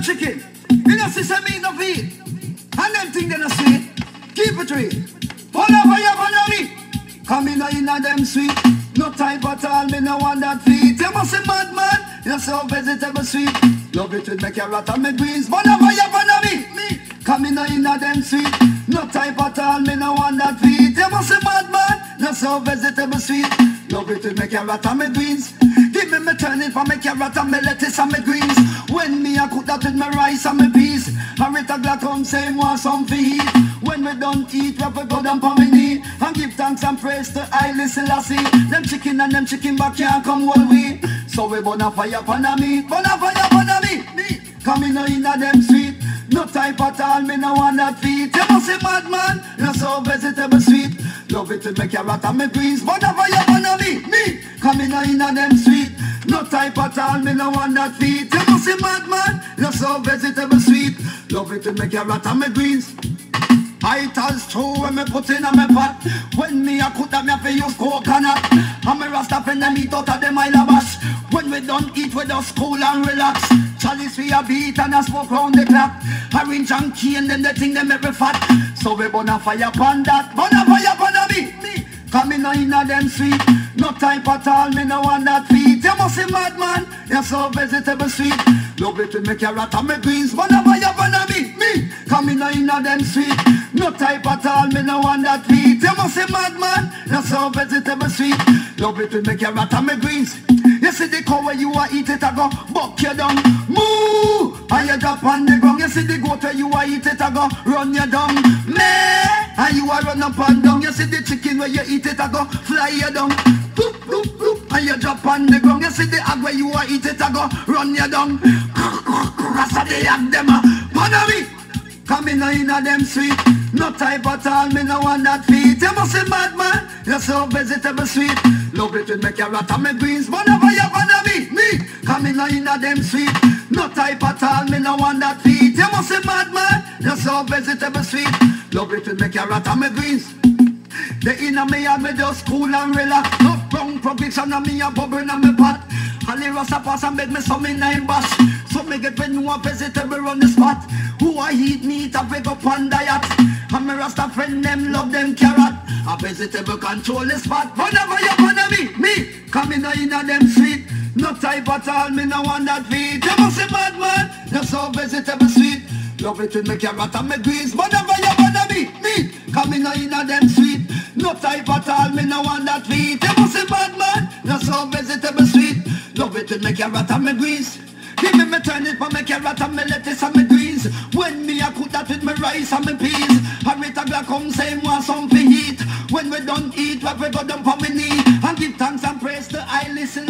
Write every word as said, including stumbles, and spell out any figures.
chicken. You know, see some meat no feed. And them thing they no sweet. Keep it real. All over your follow me. Come in in a them sweet. No type at all, me no want that feet. You must be mad man. You're so vegetable sweet. Love it with my carrot and my greens. All over your follow me. Me. Come in in a them sweet. No type at all, me no want that feet. You must be mad man. You're so vegetable sweet. Love it with my carrot and my greens. Give me me turn it for my carrot and my lettuce and my greens. When me I cook that with my rice and my peas. And it a glass come say want some for eat. When we don't eat, we have to go down for me knee. And give thanks and praise to Haile Selassie. Them chicken and them chicken back can't come all we. So we burn a fire upon a meat. Burn a fire upon a meat. Me. Come in in a them sweet. No type at all, me no want that feet. You must say mad man. You're so vegetable sweet. Love it with my carrot and my greens. Burn a fire upon a meat. Me. Come in in a them sweet. No type at all, me no want that feet. You must say mad man. You're so vegetable sweet. Love it with my carrot and my greens. I tells true when me put in a me pot. When me a cook that me have to use coconut. And me rasta friend them eat out of them I labash. When we don't eat we just cool and relax. Chalice we a beat and a smoke round the clock. Orange and cane them the thing them every fat. So we burn a fire upon that. Burn a fire upon a me. Me. Come in in a them sweet. No type at all, me no want that feet. You must be mad man. You're so vegetable sweet. Love it with me carrot and me greens. Burn a fire upon a me. Me. Come in in a them sweet. No type at all, me no want that feet. You must be mad man. You're so vegetable sweet. Love it with me carrot and me greens. You see the cow where you a eat it a go buck you down. Moo! And you drop on the ground. You see the goat where you a eat it a go run you down. Meh! And you a run up and down. You see the chicken where you eat it a go fly you down. Boop, boop, boop. And you drop on the ground. You see the hog where you a eat it a go run you down. Rasta the hog them a follow me. Come in in a them sweet. No type at all, me no want that feet. You must be mad man. You're so vegetable sweet. Love it with my carrot and my greens. Burn a fire upon a me. Me. Come in in a them sweet. No type at all, me no want that feet. You must be mad man. You're so vegetable sweet. Love it with my carrot and my greens. The inner me and me just cool and relax. No wrong provision and me a bubble in me pot. Holly Rasta pass and make me some in nine bash. So me get when you a vegetable on the spot. Who I eat meat a wake up on diet. And me Rasta friend them love them carrot. A vegetable control the spot. Whenever you wanna me, me come in in a them sweet. No type at all, me no want that feet. You must be mad man. You're so vegetable sweet. Love it with me carrot and me greens. Whenever you wanna me, me come in in a them sweet. No type at all, me no want that feet. You must be mad man. You're so vegetable sweet. Love it with me carrot and me greens. Give me me turn it for me carrot and me lettuce and me greens. When me a cook that with me rice and me peas. And it a glass come say want some for eat. When we don't eat, we have to go down for me knee. And give thanks and praise to Haile Selassie.